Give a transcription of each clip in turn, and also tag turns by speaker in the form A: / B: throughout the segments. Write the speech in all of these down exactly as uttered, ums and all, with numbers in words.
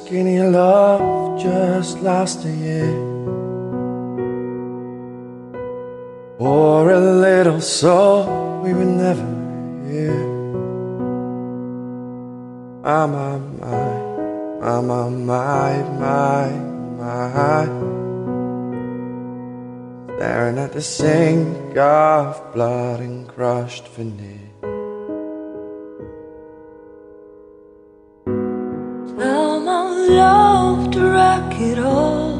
A: skinny love just last a year, or a little soul we would never hear. My, my, my, my, my, my, my, staring at the sink of blood and crushed veneer.
B: Tell my love to wreck it all,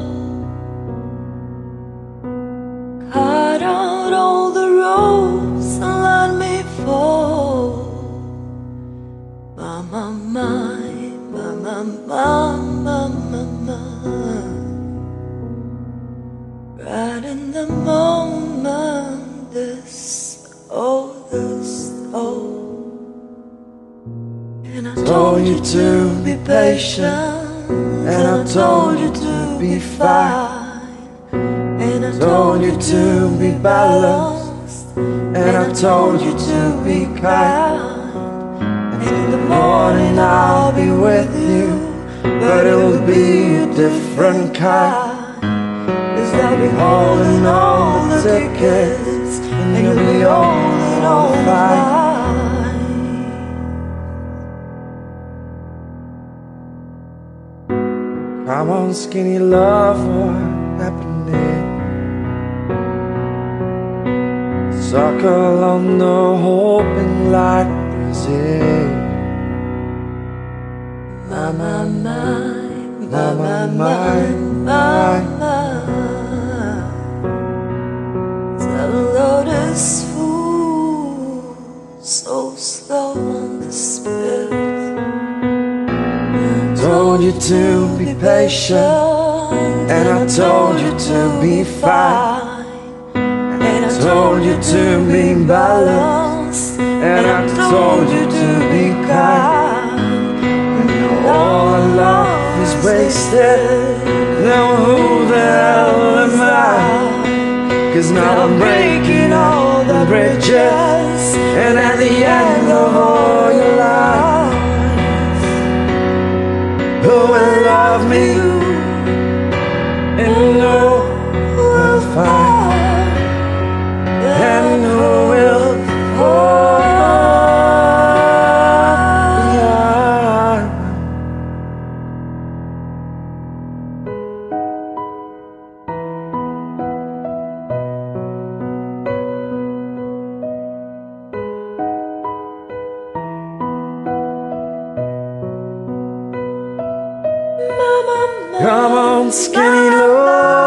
B: cut out all the ropes and let me fall. My, my, my, my, my, my, my, my, my. Right in the moment, this, oh, this, oh. And I told you to be patient, and I told you to be fine, and I told you to be balanced, and I told you to be kind. And in the morning I'll be with you, but it'll be a different kind. 'Cause I'll be holding all the tickets, and you'll be holding all mine.
A: Come on, skinny love, what happening? Circle on the hoping like Brazil.
B: My, my, my, my, my, my, my, my. Tell lotus fool, so slow on the spit.
A: Told you to be patient, and I told you to be fine,
B: and I
A: told you to be balanced, and I told you to be kind. And now all our love is wasted, now who the hell am I? 'Cause now I'm breaking all the bridges, and at the end of all your life, who will love me and know we'll find, and who will fall behind. Come on, skinny love.